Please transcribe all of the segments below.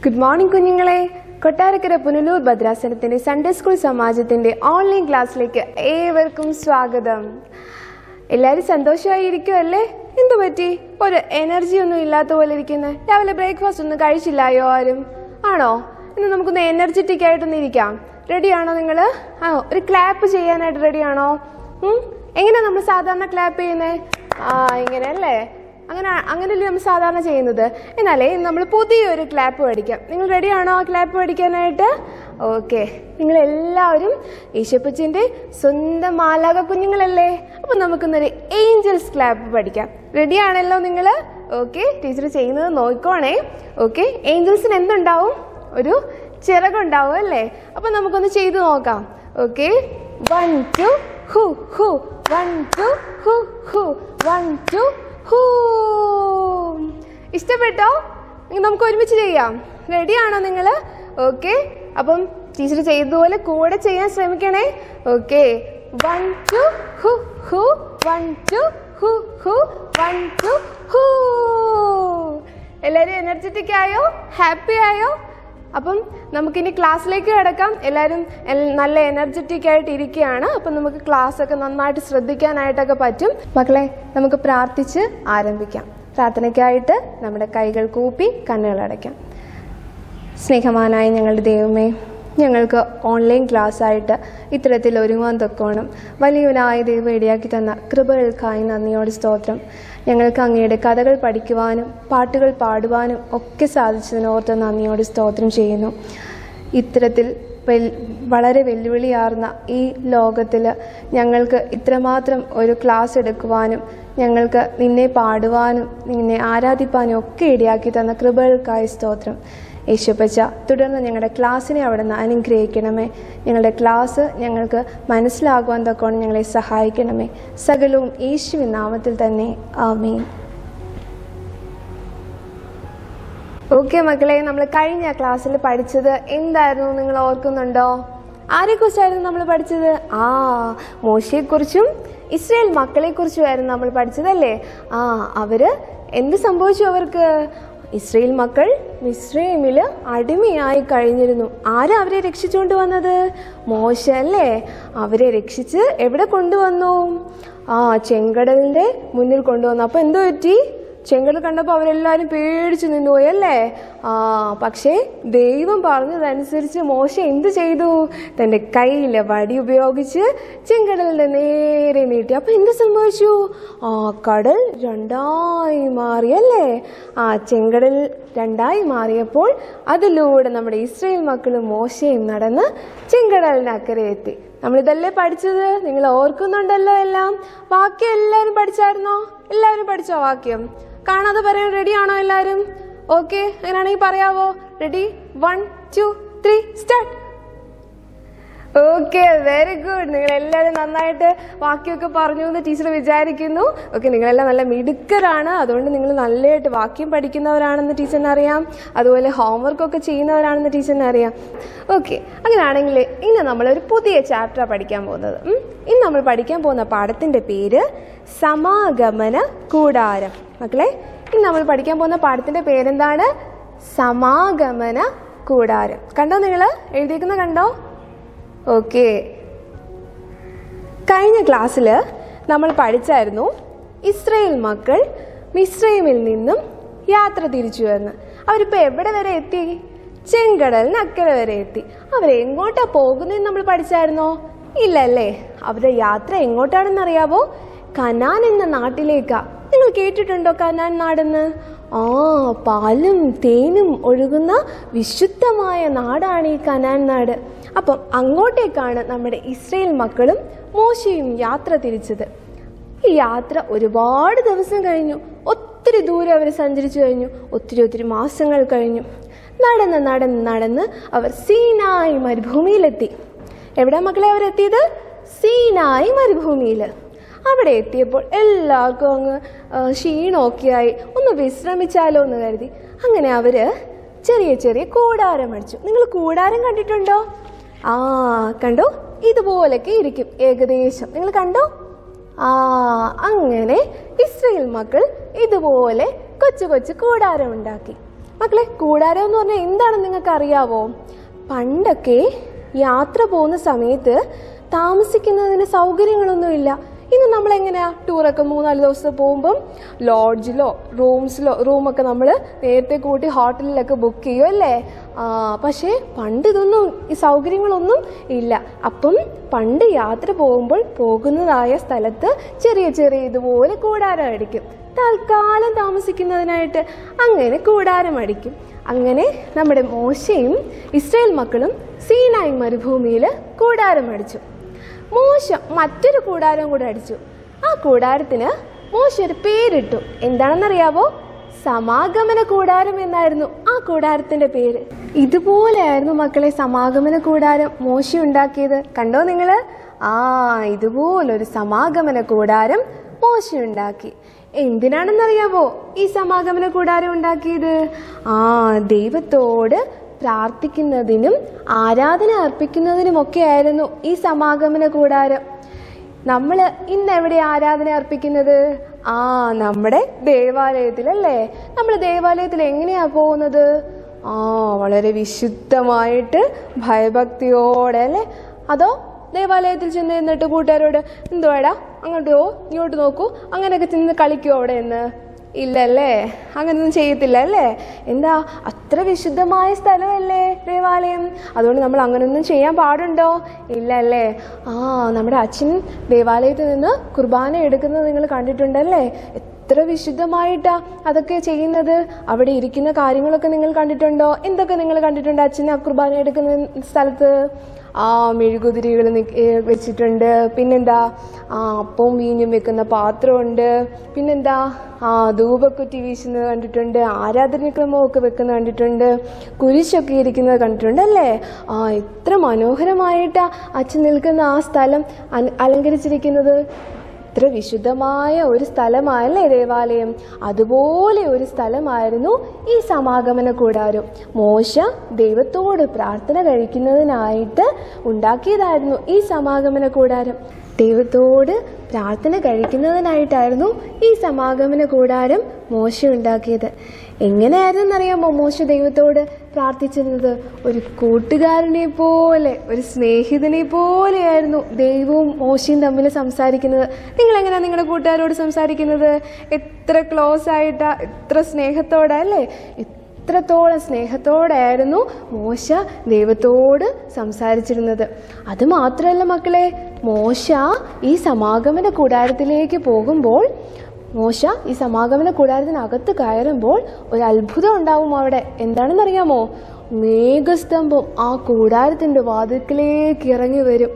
Good morning, കുഞ്ഞുങ്ങളെ. കൊട്ടാരക്കര പുനലൂർ ഭദ്രാസനത്തിന്റെ Sunday school സമാജത്തിന്റെ ഓൺലൈൻ ക്ലാസ്സിലേക്ക് ഏവർക്കും സ്വാഗതം. എല്ലാവരും സന്തോഷമായിരിക്കുമല്ലേ? എന്തു പറ്റി? ഒരു എനർജി ഒന്നും ഇല്ലാത്ത പോലെ ഇരിക്കുന്നത്? രാവിലെ ബ്രേക്ക്ഫാസ്റ്റ് ഒന്നും കഴിച്ചില്ലായോ ആരും? ആണോ? ഇന്ന് നമുക്കൊന്ന് എനർജറ്റിക് ആയിട്ടൊന്ന് ഇരിക്കാം. റെഡിയാണോ നിങ്ങൾ? ഒരു ക്ലാപ്പ് ചെയ്യാനായിട്ട് റെഡിയാണോ? എങ്ങനെയാ നമ്മൾ സാധാരണ ക്ലാപ്പ് ചെയ്യുന്നത്? ഇങ്ങനെ അല്ലേ? അങ്ങനെയല്ലേ നമ്മൾ സാധാരണ ചെയ്യുന്നത്. എന്നാലേ നമ്മൾ പുതിയൊരു ക്ലാപ്പ് പഠിക്കാം. നിങ്ങൾ റെഡിയാണോ ആ ക്ലാപ്പ് പഠിക്കാനായിട്ട്? ഓക്കെ, നിങ്ങളെല്ലാവരും യേശുപ്പച്ചൻ്റെ സ്വന്തം മാലാഖ കുഞ്ഞുങ്ങളല്ലേ? അപ്പം നമുക്കൊന്നൊരു ഏഞ്ചൽസ് ക്ലാപ്പ് പഠിക്കാം. റെഡിയാണല്ലോ നിങ്ങൾ? ഓക്കെ, ടീച്ചർ ചെയ്യുന്നത് നോക്കണേ. ഓക്കെ, ഏഞ്ചൽസിന് എന്തുണ്ടാവും? ഒരു ചിറകുണ്ടാവും അല്ലേ? അപ്പം നമുക്കൊന്ന് ചെയ്തു നോക്കാം. ഓക്കെ, 1 2 ഹു ഹു 1 2 ഹു ഹു 1 2 ഹൂ. ഇഷ്ടപ്പെട്ടോ? നമുക്ക് ഒരുമിച്ച് ചെയ്യാം. റെഡിയാണോ നിങ്ങൾ? ഓക്കെ, അപ്പം ടീച്ചർ ചെയ്തതുപോലെ കൂടെ ചെയ്യാൻ ശ്രമിക്കണേ. ഓക്കെ, 1 2 ഹു ഹു 1 2 ഹു ഹു 1 2 ഹൂ. എല്ലാവരും എനർജറ്റിക് ആയോ? ഹാപ്പി ആയോ? അപ്പം നമുക്കിനി ക്ലാസ്സിലേക്ക് കിടക്കാം. എല്ലാവരും നല്ല എനർജറ്റിക് ആയിട്ട് ഇരിക്കുകയാണ്. അപ്പം നമുക്ക് ക്ലാസ് ഒക്കെ നന്നായിട്ട് ശ്രദ്ധിക്കാനായിട്ടൊക്കെ പറ്റും. മക്കളെ, നമുക്ക് പ്രാർത്ഥിച്ച് ആരംഭിക്കാം. പ്രാർത്ഥനയ്ക്കായിട്ട് നമ്മുടെ കൈകൾ കൂപ്പി കണ്ണുകൾ അടയ്ക്കാം. സ്നേഹവാനായ ഞങ്ങളുടെ ദൈവമേ, ഞങ്ങൾക്ക് ഓൺലൈൻ ക്ലാസ്സായിട്ട് ഇത്തരത്തിൽ ഒരുങ്ങാൻ തൊക്കോണം വലിയവനായ ദൈവം ഇടയാക്കി തന്ന കൃപകൾക്കായി നന്ദിയോട് സ്തോത്രം. ഞങ്ങൾക്ക് അങ്ങയുടെ കഥകൾ പഠിക്കുവാനും പാട്ടുകൾ പാടുവാനും ഒക്കെ സാധിച്ചതിനോർത്ത് നന്ദിയോട് സ്തോത്രം ചെയ്യുന്നു. ഇത്തരത്തിൽ വളരെ വെല്ലുവിളിയാർന്ന ഈ ലോകത്തിൽ ഞങ്ങൾക്ക് ഇത്രമാത്രം ഒരു ക്ലാസ് എടുക്കുവാനും ഞങ്ങൾക്ക് നിന്നെ പാടുവാനും നിന്നെ ആരാധിപ്പാനും ഒക്കെ ഇടയാക്കി തന്ന കൃപകൾക്കായി സ്തോത്രം. യേശുപ്പച്ച, തുടർന്ന് ഞങ്ങളുടെ ക്ലാസ്സിനെ അവിടെ നിന്ന് അനുഗ്രഹിക്കണമേ. ഞങ്ങളുടെ ക്ലാസ് ഞങ്ങൾക്ക് മനസ്സിലാകുവാൻ തക്കോണം ഞങ്ങളെ സഹായിക്കണമേ. സകലവും യേശുവിൻ നാമത്തിൽ തന്നെ, ആമേൻ. ഓക്കെ മക്കളെ, നമ്മൾ കഴിഞ്ഞ ക്ലാസ്സിൽ പഠിച്ചത് എന്തായിരുന്നു നിങ്ങൾ ഓർക്കുന്നുണ്ടോ? ആരെക്കുറിച്ചായിരുന്നു നമ്മൾ പഠിച്ചത്? മോശയെക്കുറിച്ചും ഇസ്രായേൽ മക്കളെക്കുറിച്ചുമായിരുന്നു നമ്മൾ പഠിച്ചതല്ലേ? അവര് എന്ത് സംഭവിച്ചു? അവർക്ക് ഇസ്രായേൽ മക്കൾ മിസ്രയീമിൽ അടിമയായി കഴിഞ്ഞിരുന്നു. ആരാ അവരെ രക്ഷിച്ചുകൊണ്ട് വന്നത്? മോശ അല്ലേ? അവരെ രക്ഷിച്ച് എവിടെ കൊണ്ടുവന്നു? ചെങ്കടലിന്റെ മുന്നിൽ കൊണ്ടുവന്നു. അപ്പൊ എന്തോ പറ്റി? ചെങ്കടൽ കണ്ടപ്പോൾ അവരെല്ലാവരും പേടിച്ചു നിന്നുപോയി അല്ലേ? പക്ഷേ ദൈവം പറഞ്ഞതനുസരിച്ച് മോശ എന്ത് ചെയ്തു? തൻ്റെ കയ്യിലെ വടി ഉപയോഗിച്ച് ചെങ്കടലിന്റെ നേരെ നീട്ടി. അപ്പൊ എന്ത് സംഭവിച്ചു? കടൽ രണ്ടായി മാറി അല്ലേ? ചെങ്കടൽ രണ്ടായി മാറിയപ്പോൾ അതിലൂടെ നമ്മുടെ ഇസ്രായേൽ മക്കളും മോശയും നടന്ന് ചെങ്കടലിനക്കരെ എത്തി. നമ്മളിതല്ലേ പഠിച്ചത്? നിങ്ങൾ ഓർക്കുന്നുണ്ടല്ലോ എല്ലാം? വാക്യം എല്ലാവരും പഠിച്ചായിരുന്നോ? എല്ലാവരും പഠിച്ചോ വാക്യം? കാണാതെ പറയാൻ റെഡിയാണോ എല്ലാവരും? ഓക്കെ, അങ്ങനെയാണെങ്കിൽ പറയാവോ? Ready? 1 2 3 start. Okay, very good. നിങ്ങളെല്ലാവരും നന്നായിട്ട് വാക്യമൊക്കെ പറഞ്ഞു എന്ന് ടീച്ചർ വിചാരിക്കുന്നു. ഓക്കെ, നിങ്ങളെല്ലാം നല്ല മിടുക്കരാണ്. അതുകൊണ്ട് നിങ്ങൾ നല്ലതായിട്ട് വാക്യം പഠിക്കുന്നവരാണെന്ന് ടീച്ചറിന് അറിയാം. അതുപോലെ ഹോംവർക്കൊക്കെ ചെയ്യുന്നവരാണെന്ന് ടീച്ചറിന് അറിയാം. ഓക്കെ, അങ്ങനെയാണെങ്കിൽ ഇന്ന് നമ്മളൊരു പുതിയ ചാപ്റ്ററാണ് പഠിക്കാൻ പോകുന്നത്. ഇന്ന് നമ്മൾ പഠിക്കാൻ പോകുന്ന പാഠത്തിൻ്റെ പേര് സമാഗമന കൂടാരം. മക്കളെ, ഇന്ന് നമ്മൾ പഠിക്കാൻ പോകുന്ന പാഠത്തിൻ്റെ പേരെന്താണ്? സമാഗമന കൂടാരം. കണ്ടോ? നിങ്ങൾ എഴുതിയിരിക്കുന്ന കണ്ടോ? ഓക്കെ, കഴിഞ്ഞ ക്ലാസ്സിൽ നമ്മൾ പഠിച്ചായിരുന്നു ഇസ്രായേൽ മക്കൾ മിസ്രയീമിൽ നിന്നും യാത്ര തിരിച്ചു എന്ന്. അവരിപ്പോൾ എവിടെ വരെ എത്തി? ചെങ്കടലിന് അക്കരെ വരെ എത്തി. അവരെങ്ങോട്ടാ പോകുന്നതെന്ന് നമ്മൾ പഠിച്ചായിരുന്നോ? ഇല്ലല്ലേ? അവരുടെ യാത്ര എങ്ങോട്ടാണെന്ന് അറിയാവോ? കനാൻ എന്ന നാട്ടിലേക്കാ. നിങ്ങൾ കേട്ടിട്ടുണ്ടോ കനാൻ നാടെന്ന്? പാലും തേനും ഒഴുകുന്ന വിശുദ്ധമായ നാടാണ് ഈ കനാൻ നാട്. അപ്പം അങ്ങോട്ടേക്കാണ് നമ്മുടെ ഇസ്രായേൽ മക്കളും മോശയും യാത്ര തിരിച്ചത്. ഈ യാത്ര ഒരുപാട് ദിവസം കഴിഞ്ഞു. ഒത്തിരി ദൂരം അവർ സഞ്ചരിച്ചു കഴിഞ്ഞു. ഒത്തിരി മാസങ്ങൾ കഴിഞ്ഞു. നടന്ന് അവർ സീനായി മരുഭൂമിയിലെത്തി. എവിടെ മക്കളെ അവരെത്തിയത്? സീനായി മരുഭൂമിയിൽ. അവിടെ എത്തിയപ്പോൾ എല്ലാവർക്കും അങ്ങ് ക്ഷീണമൊക്കെയായി, ഒന്ന് വിശ്രമിച്ചാലോ എന്ന് കരുതി അങ്ങനെ അവര് ചെറിയ കൂടാരം അടിച്ചു. നിങ്ങൾ കൂടാരം കണ്ടിട്ടുണ്ടോ? കണ്ടോ? ഇതുപോലൊക്കെ ഇരിക്കും ഏകദേശം. നിങ്ങൾ കണ്ടോ? അങ്ങനെ ഇസ്രായേൽ മക്കൾ ഇതുപോലെ കൊച്ചു കൂടാരം ഉണ്ടാക്കി. മക്കളെ, കൂടാരം എന്ന് പറഞ്ഞാൽ എന്താണെന്ന് നിങ്ങൾക്ക് അറിയാവോ? പണ്ടൊക്കെ യാത്ര പോകുന്ന സമയത്ത് താമസിക്കുന്നതിന് സൗകര്യങ്ങളൊന്നുമില്ല. ഇന്ന് നമ്മളെങ്ങനെയാ ടൂറൊക്കെ 3-4 ദിവസം പോകുമ്പം ലോഡ്ജിലോ റൂമൊക്കെ നമ്മൾ നേരത്തെ കൂട്ടി ഹോട്ടലിലൊക്കെ ബുക്ക് ചെയ്യും അല്ലേ? പക്ഷേ പണ്ട് ഇതൊന്നും ഈ സൗകര്യങ്ങളൊന്നും ഇല്ല. അപ്പം പണ്ട് യാത്ര പോകുമ്പോൾ പോകുന്നതായ സ്ഥലത്ത് ചെറിയ ചെറിയ ഇതുപോലെ കൂടാരം അടിക്കും, തൽക്കാലം താമസിക്കുന്നതിനായിട്ട്. അങ്ങനെ കൂടാരം അടിക്കും. അങ്ങനെ നമ്മുടെ മോശയും ഇസ്രായേൽ മക്കളും സീനായി മരുഭൂമിയിൽ കൂടാരം അടിച്ചു. മോശ മറ്റൊരു കൂടാരം കൂടെ അടിച്ചു. ആ കൂടാരത്തിന് മോശ ഒരു പേരിട്ടു. എന്താണെന്നറിയാവോ? സമാഗമന കൂടാരം എന്നായിരുന്നു ആ കൂടാരത്തിന്റെ പേര്. ഇതുപോലെയായിരുന്നു മക്കളെ സമാഗമന കൂടാരം മോശ ഉണ്ടാക്കിയത്. കണ്ടോ നിങ്ങള്? ഇതുപോലൊരു സമാഗമന കൂടാരം മോശ ഉണ്ടാക്കി. എന്തിനാണെന്നറിയാവോ ഈ സമാഗമന കൂടാരം ഉണ്ടാക്കിയത്? ദൈവത്തോട് പ്രാർത്ഥിക്കുന്നതിനും ആരാധന അർപ്പിക്കുന്നതിനുമൊക്കെ ആയിരുന്നു ഈ സമാഗമന കൂടാരം. നമ്മൾ ഇന്ന് എവിടെ ആരാധന അർപ്പിക്കുന്നത്? നമ്മുടെ ദേവാലയത്തിലല്ലേ? നമ്മൾ ദേവാലയത്തിൽ എങ്ങനെയാ പോകുന്നത്? വളരെ വിശുദ്ധമായിട്ട് ഭയഭക്തിയോടെ അല്ലേ? അതോ ദേവാലയത്തിൽ ചെന്ന് നിന്നിട്ട് കൂട്ടുകാരോട് എന്തുവാടാ അങ്ങോട്ട് ഇങ്ങോട്ട് നോക്കൂ അങ്ങനെയൊക്കെ ചെന്ന് കളിക്കുമോ അവിടെ എന്ന്? ഇല്ലല്ലേ, അങ്ങനൊന്നും ചെയ്യത്തില്ല അല്ലേ? എന്താ, അത്ര വിശുദ്ധമായ സ്ഥലമല്ലേ ദേവാലയം. അതുകൊണ്ട് നമ്മൾ അങ്ങനൊന്നും ചെയ്യാൻ പാടുണ്ടോ? ഇല്ല അല്ലേ? നമ്മുടെ അച്ഛൻ ദേവാലയത്തിൽ നിന്ന് കുർബാന എടുക്കുന്നത് നിങ്ങൾ കണ്ടിട്ടുണ്ടല്ലേ? എത്ര വിശുദ്ധമായിട്ടാ അതൊക്കെ ചെയ്യുന്നത്. അവിടെ ഇരിക്കുന്ന കാര്യങ്ങളൊക്കെ നിങ്ങൾ കണ്ടിട്ടുണ്ടോ? എന്തൊക്കെ നിങ്ങൾ കണ്ടിട്ടുണ്ട് അച്ഛൻ കുർബാന എടുക്കുന്ന സ്ഥലത്ത്? മെഴുകുതിരികൾ വെച്ചിട്ടുണ്ട്. പിന്നെന്താ, അപ്പവും വീഞ്ഞും വെക്കുന്ന പാത്രമുണ്ട്. പിന്നെന്താ, ധൂപക്കുറ്റി വീശുന്നത് കണ്ടിട്ടുണ്ട്. ആരാധനക്രമമൊക്കെ വെക്കുന്നത് കണ്ടിട്ടുണ്ട്. കുരിശൊക്കെ ഇരിക്കുന്നത് കണ്ടിട്ടുണ്ട് അല്ലേ? എത്ര മനോഹരമായിട്ടാ അച്ഛൻ നിൽക്കുന്ന ആ സ്ഥലം അലങ്കരിച്ചിരിക്കുന്നത്. എത്ര വിശുദ്ധമായ ഒരു സ്ഥലമായല്ലേ ദേവാലയം. അതുപോലെ ഒരു സ്ഥലമായിരുന്നു ഈ സമാഗമന കൂടാരം. മോശ ദൈവത്തോട് പ്രാർത്ഥന കഴിക്കുന്നതിനായിട്ട് ഉണ്ടാക്കിയതായിരുന്നു ഈ സമാഗമന കൂടാരം. ദൈവത്തോട് പ്രാർത്ഥന കഴിക്കുന്നതിനായിട്ടായിരുന്നു ഈ സമാഗമന കൂടാരം മോശ ഉണ്ടാക്കിയത്. എങ്ങനെയായിരുന്നറിയാമോ മോശ ദൈവത്തോട് പ്രാർത്ഥിച്ചിരുന്നത്? ഒരു കൂട്ടുകാരനെ പോലെ, ഒരു സ്നേഹിതനെ പോലെയായിരുന്നു ദൈവവും മോശയും തമ്മിൽ സംസാരിക്കുന്നത്. നിങ്ങളെങ്ങനെയാണ് നിങ്ങളുടെ കൂട്ടുകാരോട് സംസാരിക്കുന്നത്? എത്ര ക്ലോസ് ആയിട്ടാ, എത്ര സ്നേഹത്തോടാ അല്ലേ? എത്രത്തോളം സ്നേഹത്തോടായിരുന്നു മോശ ദൈവത്തോട് സംസാരിച്ചിരുന്നത്. അത് മാത്രമല്ല മക്കളെ, മോശ ഈ സമാഗമന കൂടാരത്തിലേക്ക് പോകുമ്പോൾ, മോശ ഈ സമാഗമന കൂടാരത്തിനകത്ത് കയറുമ്പോൾ ഒരു അത്ഭുതം ഉണ്ടാവും അവിടെ. എന്താണെന്നറിയാമോ? മേഘസ്തംഭം ആ കൂടാരത്തിന്റെ വാതിൽക്കലേക്ക് ഇറങ്ങി വരും.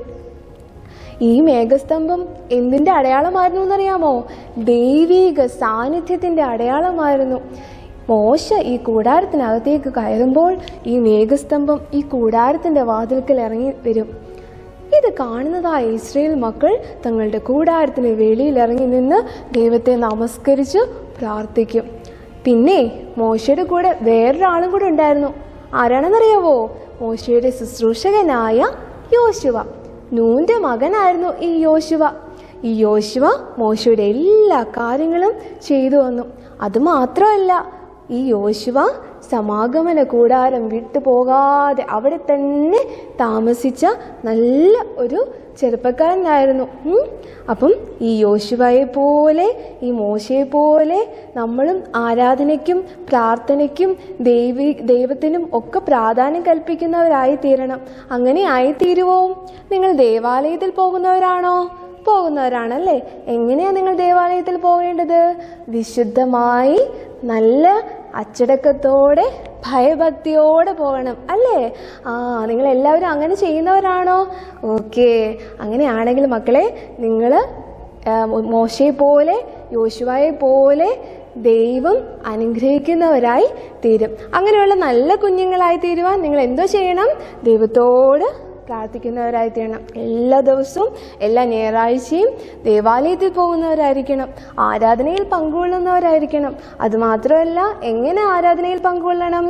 ഈ മേഘസ്തംഭം എന്തിന്റെ അടയാളമായിരുന്നു എന്നറിയാമോ? ദൈവിക സാന്നിധ്യത്തിന്റെ അടയാളമായിരുന്നു. മോശ ഈ കൂടാരത്തിനകത്തേക്ക് കയറുമ്പോൾ ഈ മേഘസ്തംഭം ഈ കൂടാരത്തിന്റെ വാതിൽക്കൽ ഇറങ്ങി വരും. ഇത് കാണുന്നതായ ഇസ്രായേൽ മക്കൾ തങ്ങളുടെ കൂടാരത്തിന് വെളിയിൽ ഇറങ്ങി നിന്ന് ദൈവത്തെ നമസ്കരിച്ച് പ്രാർത്ഥിക്കും. പിന്നെ മോശയുടെ കൂടെ വേറൊരാളും കൂടെ ഉണ്ടായിരുന്നു. ആരാണെന്നറിയാവോ? മോശയുടെ ശുശ്രൂഷകനായ യോശുവ. നൂന്റെ മകനായിരുന്നു ഈ യോശുവ. ഈ യോശുവ മോശയുടെ എല്ലാ കാര്യങ്ങളും ചെയ്തു വന്നു. അതുമാത്രമല്ല, ഈ യോശുവ സമാഗമന കൂടാരം വിട്ടുപോകാതെ അവിടെ തന്നെ താമസിച്ച നല്ല ഒരു ചെറുപ്പക്കാരനായിരുന്നു. അപ്പം ഈ യോശുവയെ പോലെ, ഈ മോശയെ പോലെ നമ്മളും ആരാധനയ്ക്കും പ്രാർത്ഥനയ്ക്കും ദൈവത്തിനും ഒക്കെ പ്രാധാന്യം കൽപ്പിക്കുന്നവരായി തീരണം. അങ്ങനെ ആയിത്തീരുവോ? നിങ്ങൾ ദേവാലയത്തിൽ പോകുന്നവരാണോ? പോകുന്നവരാണല്ലേ. എങ്ങനെയാ നിങ്ങൾ ദേവാലയത്തിൽ പോകേണ്ടത്? വിശുദ്ധമായി, നല്ല അച്ചടക്കത്തോടെ, ഭയഭക്തിയോടെ പോകണം അല്ലേ? നിങ്ങൾ എല്ലാവരും അങ്ങനെ ചെയ്യുന്നവരാണോ? ഓക്കെ. അങ്ങനെയാണെങ്കിൽ മക്കളെ, നിങ്ങൾ മോശയെ പോലെ, യോശുവയെ പോലെ ദൈവം അനുഗ്രഹിക്കുന്നവരായി തീരും. അങ്ങനെയുള്ള നല്ല കുഞ്ഞുങ്ങളായി തീരുവാൻ നിങ്ങൾ എന്തോ ചെയ്യണം? ദൈവത്തോട് പ്രാർത്ഥിക്കുന്നവരായി തീരണം. എല്ലാ ദിവസവും, എല്ലാ ഞായറാഴ്ചയും ദേവാലയത്തിൽ പോകുന്നവരായിരിക്കണം. ആരാധനയിൽ പങ്കുകൊള്ളുന്നവരായിരിക്കണം. അതുമാത്രമല്ല, എങ്ങനെ ആരാധനയിൽ പങ്കുകൊള്ളണം?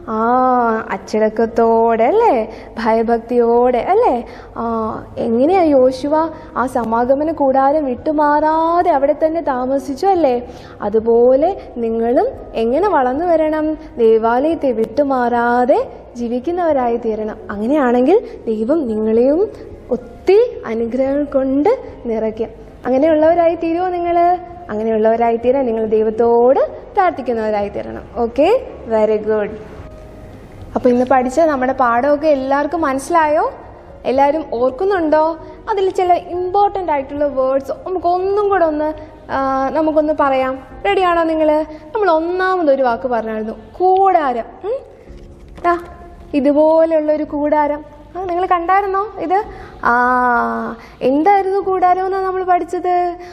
അച്ചടക്കത്തോടെ അല്ലേ, ഭയഭക്തിയോടെ അല്ലേ. എങ്ങനെയാ യോശുവ ആ സമാഗമന കൂടാരം വിട്ടുമാറാതെ അവിടെ തന്നെ താമസിച്ചു അല്ലേ? അതുപോലെ നിങ്ങളും എങ്ങനെ വളർന്നു വരണം? ദേവാലയത്തെ വിട്ടുമാറാതെ ജീവിക്കുന്നവരായി തീരണം. അങ്ങനെയാണെങ്കിൽ ദൈവം നിങ്ങളെയും ഒത്തിരി അനുഗ്രഹങ്ങൾ കൊണ്ട് നിറയ്ക്കും. അങ്ങനെയുള്ളവരായി തീരുമോ നിങ്ങൾ? അങ്ങനെയുള്ളവരായി തീരാൻ നിങ്ങൾ ദൈവത്തോട് പ്രാർത്ഥിക്കുന്നവരായി തീരണം. Okay, very good. അപ്പോൾ ഇന്ന് പഠിച്ച നമ്മുടെ പാഠമൊക്കെ എല്ലാവർക്കും മനസ്സിലായോ? എല്ലാവരും ഓർക്കുന്നുണ്ടോ? അതിൽ ചില ഇമ്പോർട്ടൻ്റ് ആയിട്ടുള്ള വേർഡ്സ് നമുക്കൊന്ന് പറയാം. റെഡിയാണോ നിങ്ങൾ? നമ്മൾ ഒന്നാമതൊരു വാക്ക് പറഞ്ഞായിരുന്നു, കൂടാരം. ഇതുപോലെയുള്ളൊരു കൂടാരം നിങ്ങൾ കണ്ടായിരുന്നോ? ഇത് എന്തായിരുന്നു കൂടാരം എന്നാണ് നമ്മൾ പഠിച്ചത്?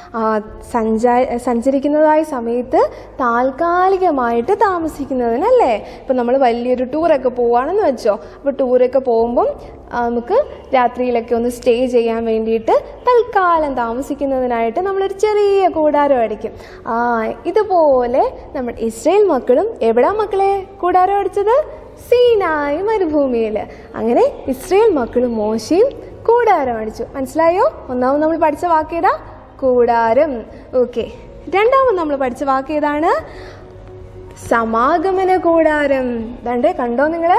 സഞ്ചരിക്കുന്നതായ സമയത്ത് താൽക്കാലികമായിട്ട് താമസിക്കുന്നതിനല്ലേ. ഇപ്പം നമ്മൾ വലിയൊരു ടൂറൊക്കെ പോവുകയാണെന്ന് വെച്ചോ. അപ്പോൾ ടൂറൊക്കെ പോകുമ്പം നമുക്ക് രാത്രിയിലൊക്കെ ഒന്ന് സ്റ്റേ ചെയ്യാൻ വേണ്ടിയിട്ട് തൽക്കാലം താമസിക്കുന്നതിനായിട്ട് നമ്മളൊരു ചെറിയ കൂടാരം അടിക്കും. ഇതുപോലെ നമ്മൾ ഇസ്രായേൽ മക്കളും എവിടാ മക്കളെ കൂടാരം അടിച്ചത്? സീനായി മരുഭൂമിയിൽ. അങ്ങനെ ഇസ്രായേൽ മക്കളും മോശയും കൂടാരം അടിച്ചു. മനസ്സിലായോ? ഒന്നാമത് നമ്മൾ പഠിച്ച വാക്ക് ഏതാ? കൂടാരം. ഓക്കെ, രണ്ടാമത് നമ്മൾ പഠിച്ച വാക്ക് ഏതാണ്? സമാഗമന കൂടാരം. കണ്ടോ നിങ്ങള്?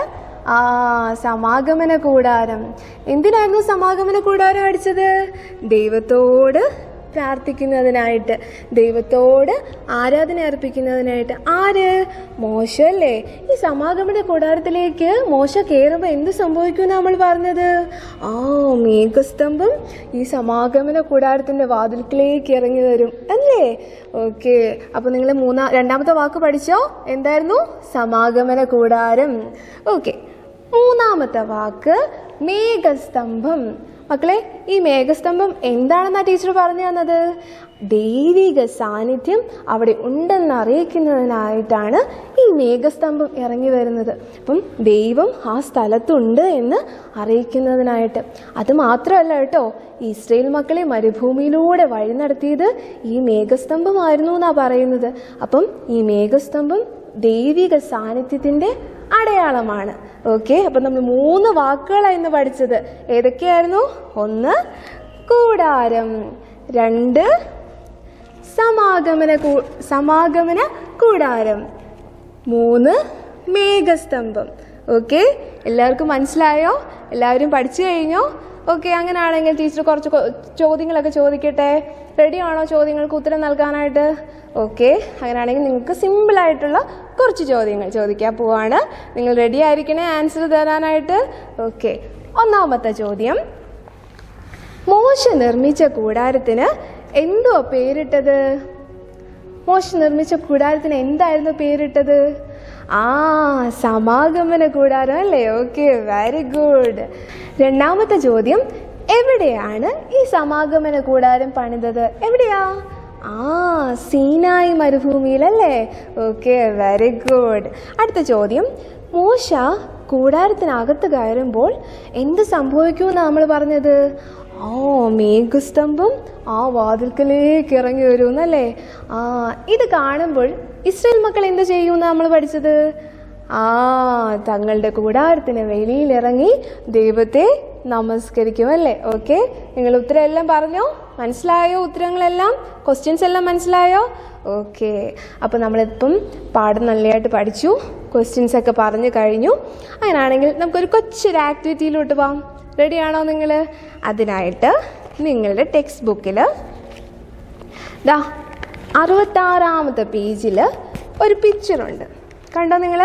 സമാഗമന കൂടാരം. എന്തിനായിരുന്നു സമാഗമന കൂടാരം അടിച്ചത്? ദൈവത്തോട് പ്രാർത്ഥിക്കുന്നതിനായിട്ട്, ദൈവത്തോട് ആരാധന അർപ്പിക്കുന്നതിനായിട്ട്. ആര്? മോശ അല്ലേ. ഈ സമാഗമന കൂടാരത്തിലേക്ക് മോശ കയറുമ്പോൾ എന്ത് സംഭവിക്കുമെന്ന് നമ്മൾ പറഞ്ഞത്? മേഘസ്തംഭം ഈ സമാഗമന കൂടാരത്തിന്റെ വാതിൽക്കിലേക്ക് ഇറങ്ങി വരും അല്ലേ. ഓക്കെ, അപ്പൊ നിങ്ങൾ രണ്ടാമത്തെ വാക്ക് പഠിച്ചോ? എന്തായിരുന്നു? സമാഗമന കൂടാരം. ഓക്കെ, മൂന്നാമത്തെ വാക്ക് മേഘസ്തംഭം. മക്കളെ, ഈ മേഘസ്തംഭം എന്താണെന്നാ ടീച്ചർ പറഞ്ഞു തന്നത്? ദൈവിക സാന്നിധ്യം അവിടെ ഉണ്ടെന്ന് അറിയിക്കുന്നതിനായിട്ടാണ് ഈ മേഘസ്തംഭം ഇറങ്ങി വരുന്നത്. അപ്പം ദൈവം ആ സ്ഥലത്തുണ്ട് എന്ന് അറിയിക്കുന്നതിനായിട്ട്. അത് മാത്രമല്ല കേട്ടോ, ഇസ്രായേൽ മക്കളെ മരുഭൂമിയിലൂടെ വഴി നടത്തിയത് ഈ മേഘസ്തംഭമായിരുന്നു എന്നാ പറയുന്നത്. അപ്പം ഈ മേഘസ്തംഭം ദൈവിക സാന്നിധ്യത്തിന്റെ അടയാളമാണ്. ഓക്കെ, അപ്പം നമ്മൾ 3 വാക്കുകളായിരുന്നു പഠിച്ചത്. ഏതൊക്കെയായിരുന്നു? 1 കൂടാരം, 2 സമാഗമന കൂടാരം, 3 മേഘസ്തംഭം. ഓക്കെ, എല്ലാവർക്കും മനസ്സിലായോ? എല്ലാവരും പഠിച്ചു കഴിഞ്ഞോ? ഓക്കെ, അങ്ങനെയാണെങ്കിൽ ടീച്ചർ കുറച്ച് ചോദ്യങ്ങളൊക്കെ ചോദിക്കട്ടെ. റെഡിയാണോ ചോദ്യങ്ങൾക്ക് ഉത്തരം നൽകാനായിട്ട്? ഓക്കെ, അങ്ങനെയാണെങ്കിൽ നിങ്ങൾക്ക് സിമ്പിളായിട്ടുള്ള കുറച്ച് ചോദ്യങ്ങൾ ചോദിക്കാൻ പോവാണ്. നിങ്ങൾ റെഡി ആയിരിക്കണേ ആൻസർ തരാനായിട്ട്. ഓക്കെ, ഒന്നാമത്തെ ചോദ്യം, മോശ നിർമ്മിച്ച കൂടാരത്തിന് എന്തുവാ പേരിട്ടത്? മോശ നിർമ്മിച്ച കൂടാരത്തിന് എന്തായിരുന്നു പേരിട്ടത്? സമാഗമന കൂടാരം അല്ലേ. Okay, very good. രണ്ടാമത്തെ ചോദ്യം, എവിടെയാണ് ഈ സമാഗമന കൂടാരം പണിതത്? എവിടെയാ? സീനായി മരുഭൂമിയിലല്ലേ. Okay, very good. അടുത്ത ചോദ്യം, മോശ കൂടാരത്തിനകത്ത് കയറുമ്പോൾ എന്ത് സംഭവിക്കുമെന്നാണ് നമ്മൾ പറഞ്ഞത്? മേഘസ്തംഭം വാതിൽക്കലേക്ക് ഇറങ്ങി വരുമെന്നല്ലേ. ഇത് കാണുമ്പോൾ ഇസ്രായേൽ മക്കൾ എന്ത് ചെയ്യുമെന്ന് നമ്മൾ പഠിച്ചത്? തങ്ങളുടെ കൂടാരത്തിന് വെളിയിലിറങ്ങി ദൈവത്തെ നമസ്കരിക്കുമല്ലേ. ഓക്കെ, നിങ്ങൾ ഉത്തരം എല്ലാം പറഞ്ഞോ? മനസ്സിലായോ? ഉത്തരങ്ങളെല്ലാം, ക്വസ്റ്റ്യൻസ് എല്ലാം മനസ്സിലായോ? ഓക്കെ, അപ്പോൾ നമ്മളിപ്പം പാഠം നല്ലതായിട്ട് പഠിച്ചു, ക്വസ്റ്റ്യൻസ് ഒക്കെ പറഞ്ഞു കഴിഞ്ഞു. അങ്ങനെയാണെങ്കിൽ നമുക്കൊരു കൊച്ചൊരു ആക്ടിവിറ്റിയിലോട്ട് പോകാം. റെഡിയാണോ നിങ്ങൾ? അതിനായിട്ട് നിങ്ങളുടെ ടെക്സ്റ്റ് ബുക്കിൽ 66-ാമത്തെ പേജിൽ ഒരു പിക്ചറുണ്ട്. കണ്ടോ നിങ്ങൾ?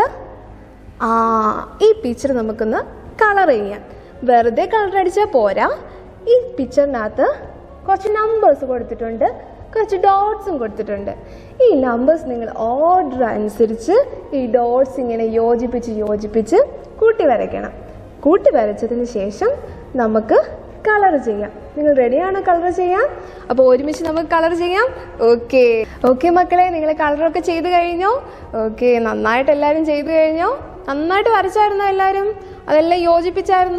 ഈ പിക്ചർ നമുക്കൊന്ന് കളർ ചെയ്യാം. വെറുതെ കളർ അടിച്ചാൽ പോരാ. ഈ പിക്ചറിനകത്ത് കുറച്ച് നമ്പേഴ്സ് കൊടുത്തിട്ടുണ്ട്, കുറച്ച് ഡോട്ട്സും കൊടുത്തിട്ടുണ്ട്. ഈ നമ്പേഴ്സ് നിങ്ങൾ ഓർഡർ അനുസരിച്ച് ഈ ഡോട്ട്സ് ഇങ്ങനെ യോജിപ്പിച്ച് കൂട്ടി വരയ്ക്കണം. കൂട്ടി വരച്ചതിന് ശേഷം നമുക്ക് കളർ ചെയ്യാം. നിങ്ങൾ റെഡിയാണോ കളർ ചെയ്യാം? അപ്പോൾ ഒരുമിച്ച് നമുക്ക് കളർ ചെയ്യാം. ഓക്കെ മക്കളെ, നിങ്ങൾ കളറൊക്കെ ചെയ്ത് കഴിഞ്ഞോ? ഓക്കെ, നന്നായിട്ട് എല്ലാവരും ചെയ്തു കഴിഞ്ഞോ? നന്നായിട്ട് വരച്ചായിരുന്നോ എല്ലാവരും? അതെല്ലാം യോജിപ്പിച്ചായിരുന്നോ?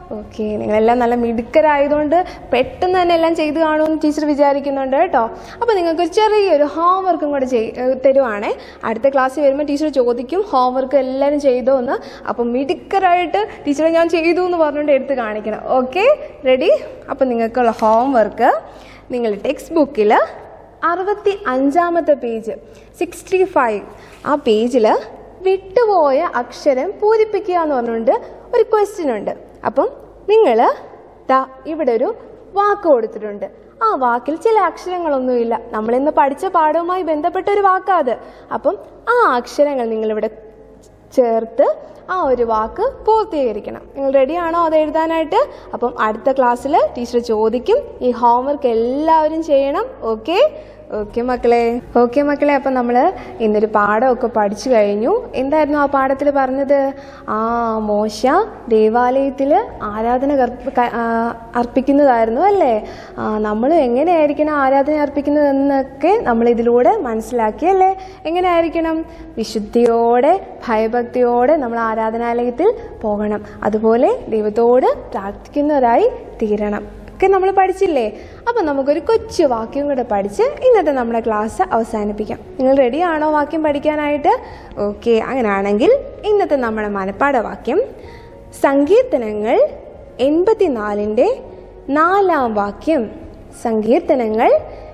ഓക്കെ, നിങ്ങളെല്ലാം നല്ല മിടുക്കരായതുകൊണ്ട് പെട്ടെന്ന് തന്നെ എല്ലാം ചെയ്ത് കാണുമെന്ന് ടീച്ചർ വിചാരിക്കുന്നുണ്ട് കേട്ടോ. അപ്പോൾ നിങ്ങൾക്കൊരു ചെറിയൊരു ഹോംവർക്കും കൂടെ തരുവാണേ. അടുത്ത ക്ലാസ്സിൽ വരുമ്പോൾ ടീച്ചർ ചോദിക്കും ഹോംവർക്ക് എല്ലാവരും ചെയ്തോ എന്ന്. അപ്പം മിടുക്കരായിട്ട് ടീച്ചറെ ഞാൻ ചെയ്തു എന്ന് പറഞ്ഞുകൊണ്ട് എടുത്ത് കാണിക്കണം. Okay, ready? അപ്പം നിങ്ങൾക്കുള്ള ഹോംവർക്ക്, നിങ്ങൾ ടെക്സ്റ്റ് ബുക്കിൽ 65-ാമത്തെ പേജ് 65 ആ പേജിൽ വിട്ടുപോയ അക്ഷരം പൂരിപ്പിക്കുക എന്ന് പറഞ്ഞുകൊണ്ട് ഒരു ക്വസ്റ്റ്യൻ ഉണ്ട്. അപ്പം നിങ്ങൾ ഇവിടെ ഒരു വാക്ക് കൊടുത്തിട്ടുണ്ട്. ആ വാക്കിൽ ചില അക്ഷരങ്ങളൊന്നുമില്ല. നമ്മളിന്ന് പഠിച്ച പാഠവുമായി ബന്ധപ്പെട്ട ഒരു വാക്കാത്. അപ്പം ആ അക്ഷരങ്ങൾ നിങ്ങളിവിടെ ചേർത്ത് ആ ഒരു വാക്ക് പൂർത്തീകരിക്കണം. നിങ്ങൾ റെഡിയാണോ അത് എഴുതാനായിട്ട്? അപ്പം അടുത്ത ക്ലാസ്സിൽ ടീച്ചർ ചോദിക്കും. ഈ ഹോംവർക്ക് എല്ലാവരും ചെയ്യണം. ഓക്കെ മക്കളെ. അപ്പം നമ്മൾ ഇന്നൊരു പാഠമൊക്കെ പഠിച്ചു കഴിഞ്ഞു. എന്തായിരുന്നു ആ പാഠത്തിൽ പറഞ്ഞത്? മോശ ദേവാലയത്തിൽ ആരാധന അർപ്പിക്കുന്നതായിരുന്നു അല്ലേ? നമ്മൾ എങ്ങനെയായിരിക്കണം ആരാധന അർപ്പിക്കുന്നതെന്നൊക്കെ നമ്മൾ ഇതിലൂടെ മനസ്സിലാക്കിയല്ലേ? എങ്ങനെയായിരിക്കണം? വിശുദ്ധിയോടെ ഭയഭക്തിയോടെ നമ്മൾ ആരാധനാലയത്തിൽ പോകണം. അതുപോലെ ദൈവത്തോട് പ്രാർത്ഥിക്കുന്നവരായി തീരണം ഒക്കെ നമ്മൾ പഠിച്ചില്ലേ? അപ്പം നമുക്കൊരു കൊച്ചു വാക്യം കൂടെ പഠിച്ച് ഇന്നത്തെ നമ്മുടെ ക്ലാസ് അവസാനിപ്പിക്കാം. നിങ്ങൾ റെഡിയാണോ വാക്യം പഠിക്കാനായിട്ട്? ഓക്കെ, അങ്ങനെയാണെങ്കിൽ ഇന്നത്തെ നമ്മുടെ മനപ്പാഠവാക്യം സങ്കീർത്തനങ്ങൾ 84-ന്റെ 4-ാം വാക്യം. സങ്കീർത്തനങ്ങൾ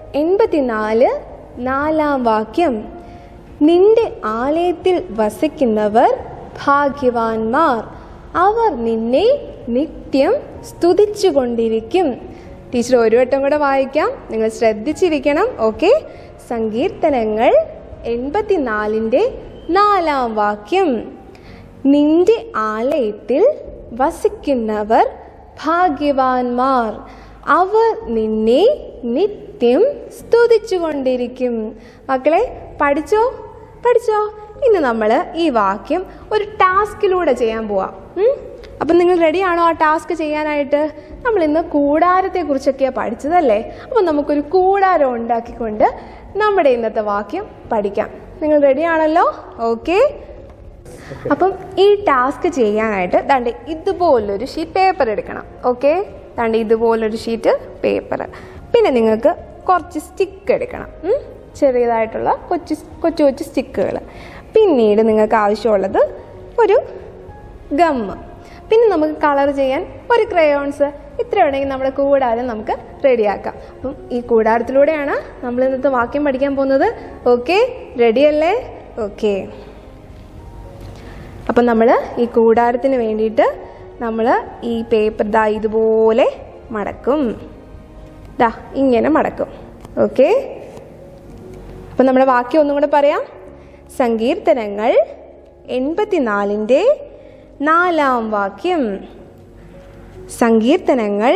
84 4-ാം വാക്യം. നിന്റെ ആലയത്തിൽ വസിക്കുന്നവർ ഭാഗ്യവാന്മാർ, അവർ നിന്നെ നിത്യം സ്തുതിച്ചുകൊണ്ടിരിക്കും. ടീച്ചർ ഒരു വട്ടം കൂടെ വായിക്കാം, നിങ്ങൾ ശ്രദ്ധിച്ചിരിക്കണം. ഓക്കെ, സങ്കീർത്തനങ്ങൾ 84-ന്റെ 4-ാം വാക്യം. നിന്റെ ആലയത്തിൽ വസിക്കുന്നവർ ഭാഗ്യവാന്മാർ, അവർ നിന്നെ നിത്യം സ്തുതിച്ചുകൊണ്ടിരിക്കും. മക്കളെ പഠിച്ചോ? ഇന്ന് നമ്മൾ ഈ വാക്യം ഒരു ടാസ്കിലൂടെ ചെയ്യാൻ പോവാം. അപ്പം നിങ്ങൾ റെഡിയാണോ ആ ടാസ്ക് ചെയ്യാനായിട്ട്? നമ്മൾ ഇന്ന് കൂടാരത്തെക്കുറിച്ചൊക്കെയാണ് പഠിച്ചതല്ലേ? അപ്പം നമുക്കൊരു കൂടാരം ഉണ്ടാക്കിക്കൊണ്ട് നമ്മുടെ ഇന്നത്തെ വാക്യം പഠിക്കാം. നിങ്ങൾ റെഡിയാണല്ലോ? ഓക്കെ. അപ്പം ഈ ടാസ്ക് ചെയ്യാനായിട്ട് ദാണ്ട് ഇതുപോലൊരു ഷീറ്റ് പേപ്പർ എടുക്കണം. ഓക്കെ, ദാണ്ട് ഇതുപോലൊരു ഷീറ്റ് പേപ്പർ. പിന്നെ നിങ്ങൾക്ക് കുറച്ച് സ്റ്റിക്ക് എടുക്കണം, ചെറിയതായിട്ടുള്ള കൊച്ചു സ്റ്റിക്കുകൾ. പിന്നീട് നിങ്ങൾക്ക് ആവശ്യമുള്ളത് ഒരു ഗമ്മ്. പിന്നെ നമുക്ക് കളർ ചെയ്യാൻ ഒരു ക്രയോൺസ്. ഇത്ര ഉണ്ടെങ്കിൽ നമ്മുടെ കൂടാരം നമുക്ക് റെഡിയാക്കാം. അപ്പം ഈ കൂടാരത്തിലൂടെയാണ് നമ്മൾ ഇന്നത്തെ വാക്യം പഠിക്കാൻ പോകുന്നത്. ഓക്കെ, റെഡിയല്ലേ? ഓക്കെ. അപ്പം നമ്മൾ ഈ കൂടാരത്തിന് വേണ്ടിയിട്ട് നമ്മൾ ഈ പേപ്പർ ഇതുപോലെ മടക്കും. ഇങ്ങനെ മടക്കും. ഓക്കെ, അപ്പം നമ്മുടെ വാക്യം ഒന്നും കൂടെ പറയാം. സങ്കീർത്തനങ്ങൾ 84-ന്റെ 4-ാം വാക്യം. സങ്കീർത്തനങ്ങൾ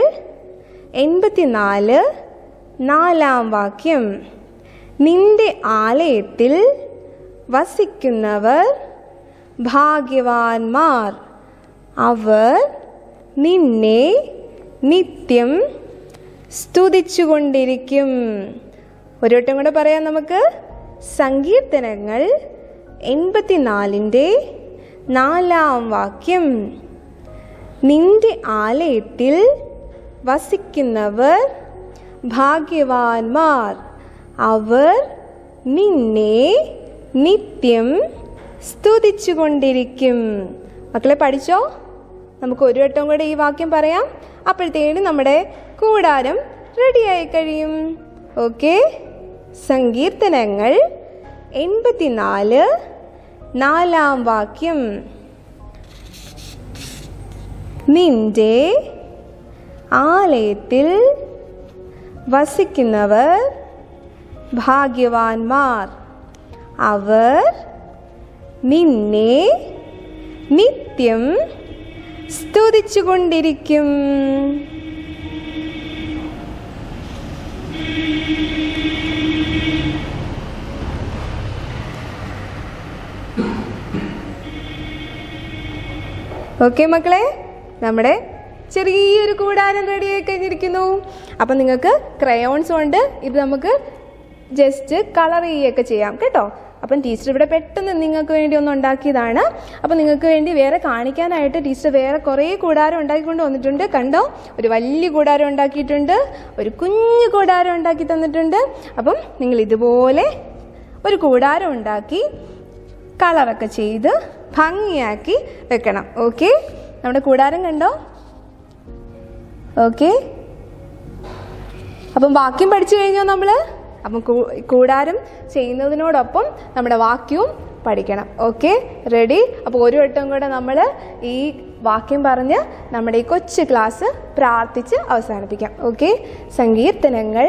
84 4-ാം വാക്യം. നിന്റെ ആലയത്തിൽ വസിക്കുന്നവർ ഭാഗ്യവാന്മാർ, അവർ നിന്നെ നിത്യം സ്തുതിച്ചുകൊണ്ടിരിക്കും. ഒരു വട്ടം കൂടെ പറയാം നമുക്ക്. സങ്കീർത്തനങ്ങൾ 84-ന്റെ 4-ാം വാക്യം. നിന്റെ ആലയത്തിൽ വസിക്കുന്നവർ ഭാഗ്യവാന്മാർ, അവർ നിന്നെ നിത്യം സ്തുതിച്ചുകൊണ്ടിരിക്കും. മക്കളെ പഠിച്ചോ? നമുക്ക് ഒരു വട്ടം കൂടെ ഈ വാക്യം പറയാം. അപ്പോഴത്തേനും നമ്മുടെ കൂടാരം റെഡിയായി കഴിയും. ഓക്കെ, സങ്കീർത്തനങ്ങൾ 84 4-ാം വാക്യം. നിന്റെ ആലയത്തിൽ വസിക്കുന്നവർ ഭാഗ്യവാന്മാർ, അവർ നിന്നെ നിത്യം സ്തുതിച്ചുകൊണ്ടിരിക്കും. ഓക്കെ മക്കളെ, നമ്മുടെ ചെറിയൊരു കൂടാരം റെഡിയായി കഴിഞ്ഞിരിക്കുന്നു. അപ്പം നിങ്ങൾക്ക് ക്രയോൺസ് കൊണ്ട് ഇത് നമുക്ക് ജസ്റ്റ് കളർ ചെയ്യുകയൊക്കെ ചെയ്യാം കേട്ടോ. അപ്പം ടീച്ചർ ഇവിടെ പെട്ടെന്ന് നിങ്ങൾക്ക് വേണ്ടി ഒന്ന് ഉണ്ടാക്കിയതാണ്. അപ്പം നിങ്ങൾക്ക് വേണ്ടി വേറെ കാണിക്കാനായിട്ട് ടീച്ചർ വേറെ കുറേ കൂടാരം ഉണ്ടാക്കിക്കൊണ്ട് വന്നിട്ടുണ്ട്. കണ്ടോ, ഒരു വലിയ കൂടാരം ഉണ്ടാക്കിയിട്ടുണ്ട്, ഒരു കുഞ്ഞു കൂടാരം ഉണ്ടാക്കി തന്നിട്ടുണ്ട്. അപ്പം നിങ്ങൾ ഇതുപോലെ ഒരു കൂടാരം ഉണ്ടാക്കി കളറൊക്കെ ചെയ്ത് ഭംഗിയാക്കി വെക്കണം. ഓക്കെ, നമ്മുടെ കൂടാരം കണ്ടോ? ഓക്കെ, അപ്പം വാക്യം പഠിച്ചു കഴിഞ്ഞോ നമ്മൾ? അപ്പം കൂടാരം ചെയ്യുന്നതിനോടൊപ്പം നമ്മുടെ വാക്യവും പഠിക്കണം. Okay, ready? അപ്പോൾ ഒരു വട്ടം കൂടെ നമ്മൾ ഈ വാക്യം പറഞ്ഞ് നമ്മുടെ ഈ കൊച്ചു ക്ലാസ് പ്രാർത്ഥിച്ച് അവസാനിപ്പിക്കാം. ഓക്കെ, സങ്കീർത്തനങ്ങൾ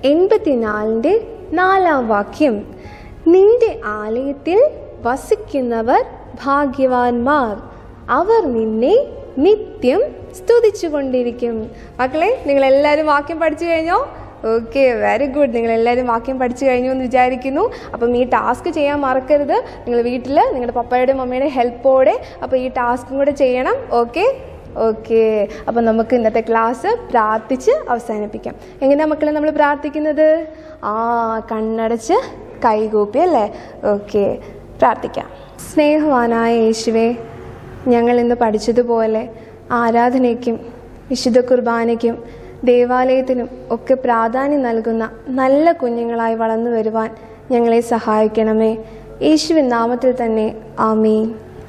84-4 വാക്യം. നിന്റെ ആലയത്തിൽ വസിക്കുന്നവർ ഭാഗ്യവാന്മാർ, അവർ നിന്നെ നിത്യം സ്തുതിച്ചുകൊണ്ടിരിക്കും. മക്കളെ, നിങ്ങളെല്ലാവരും വാക്യം പഠിച്ചു കഴിഞ്ഞോ? Okay, very good. നിങ്ങളെല്ലാവരും വാക്യം പഠിച്ചു കഴിഞ്ഞു എന്ന് വിചാരിക്കുന്നു. അപ്പം ഈ ടാസ്ക് ചെയ്യാൻ മറക്കരുത്. നിങ്ങൾ വീട്ടിൽ നിങ്ങളുടെ പപ്പയുടെയും മമ്മയുടെയും ഹെൽപ്പോടെ അപ്പോൾ ഈ ടാസ്കും കൂടെ ചെയ്യണം. ഓക്കെ ഓക്കെ അപ്പം നമുക്ക് ഇന്നത്തെ ക്ലാസ് പ്രാർത്ഥിച്ച് അവസാനിപ്പിക്കാം. എങ്ങനെയാണ് മക്കളെ നമ്മൾ പ്രാർത്ഥിക്കുന്നത്? കണ്ണടച്ച് കൈകൂപ്പി അല്ലേ? ഓക്കെ, പ്രാർത്ഥിക്കാം. സ്നേഹവാനായ യേശുവേ, ഞങ്ങൾ ഇന്ന് പഠിച്ചതുപോലെ ആരാധനയ്ക്കും വിശുദ്ധ കുർബാനയ്ക്കും ദേവാലയത്തിനും ഒക്കെ പ്രാധാന്യം നൽകുന്ന നല്ല കുഞ്ഞുങ്ങളായി വളർന്നു വരുവാൻ ഞങ്ങളെ സഹായിക്കണമേ. യേശുവിൻ നാമത്തിൽ തന്നെ ആമീൻ.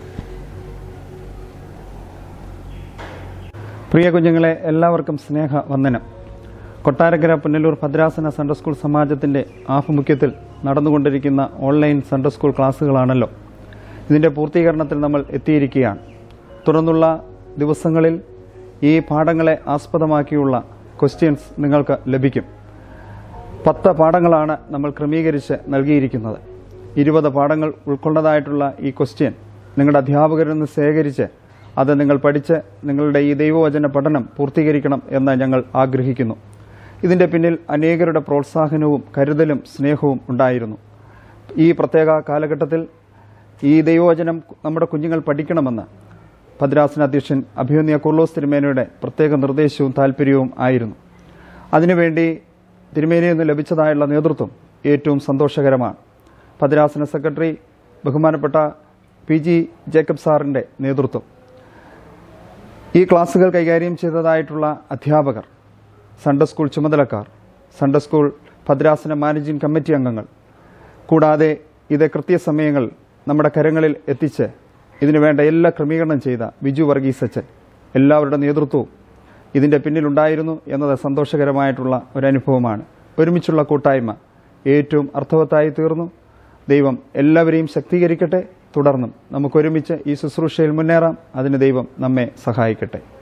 പ്രിയ കുഞ്ഞുങ്ങളെ, എല്ലാവർക്കും സ്നേഹ വന്ദനം. കൊട്ടാരക്കര പുനലൂർ ഭദ്രാസന സൺഡേ സ്കൂൾ സമാജത്തിൻ്റെ ആഭിമുഖ്യത്തിൽ നടന്നുകൊണ്ടിരിക്കുന്ന ഓൺലൈൻ സൺഡേ സ്കൂൾ ക്ലാസ്സുകളാണല്ലോ. ഇതിൻ്റെ പൂർത്തീകരണത്തിൽ നമ്മൾ എത്തിയിരിക്കുകയാണ്. തുടർന്നുള്ള ദിവസങ്ങളിൽ ഈ പാഠങ്ങളെ ആസ്പദമാക്കിയുള്ള ക്വസ്റ്റ്യൻസ് നിങ്ങൾക്ക് ലഭിക്കും. 10 പാഠങ്ങളാണ് നമ്മൾ ക്രമീകരിച്ച് നൽകിയിരിക്കുന്നത്. 20 പാഠങ്ങൾ ഉൾക്കൊണ്ടതായിട്ടുള്ള ഈ ക്വസ്റ്റ്യൻ നിങ്ങളുടെ അധ്യാപകരിൽ നിന്ന് ശേഖരിച്ച് അത് നിങ്ങൾ പഠിച്ച് നിങ്ങളുടെ ഈ ദൈവവചന പഠനം പൂർത്തീകരിക്കണം എന്ന് ഞങ്ങൾ ആഗ്രഹിക്കുന്നു. ഇതിൻ്റെ പിന്നിൽ അനേകരുടെ പ്രോത്സാഹനവും കരുതലും സ്നേഹവും ഉണ്ടായിരുന്നു. ഈ പ്രത്യേക കാലഘട്ടത്തിൽ ഈ ദൈവവചനം നമ്മുടെ കുഞ്ഞുങ്ങൾ പഠിക്കണമെന്ന് ഭദ്രാസന അധ്യക്ഷൻ അഭിമന്യ കുർലോസ് തിരുമേനയുടെ പ്രത്യേക നിർദ്ദേശവും താല്പര്യവും ആയിരുന്നു. അതിനുവേണ്ടി തിരുമേനയിൽ നിന്ന് ലഭിച്ചതായുള്ള നേതൃത്വം ഏറ്റവും സന്തോഷകരമാണ്. ഭദ്രാസന സെക്രട്ടറി ബഹുമാനപ്പെട്ട PG ജേക്കബ് സാറിൻ്റെ നേതൃത്വം, ഈ ക്ലാസുകൾ കൈകാര്യം ചെയ്തതായിട്ടുള്ള അധ്യാപകർ, സൺഡേ സ്കൂൾ ചുമതലക്കാർ, സൺഡേ സ്കൂൾ ഭദ്രാസന മാനേജിംഗ് കമ്മിറ്റി അംഗങ്ങൾ, കൂടാതെ ഇത് കൃത്യസമയങ്ങൾ നമ്മുടെ കരങ്ങളിൽ എത്തിച്ച് ഇതിനു വേണ്ട എല്ലാ ക്രമീകരണം ചെയ്ത ബിജു വർഗീസ് അച്ഛൻ, എല്ലാവരുടെ നേതൃത്വവും ഇതിൻ്റെ പിന്നിലുണ്ടായിരുന്നു എന്നത് സന്തോഷകരമായിട്ടുള്ള ഒരനുഭവമാണ്. ഒരുമിച്ചുള്ള കൂട്ടായ്മ ഏറ്റവും അർത്ഥവത്തായി തീർന്നു. ദൈവം എല്ലാവരെയും ശക്തീകരിക്കട്ടെ. തുടർന്നും നമുക്കൊരുമിച്ച് ഈ ശുശ്രൂഷയിൽ മുന്നേറാം. അതിന് ദൈവം നമ്മെ സഹായിക്കട്ടെ.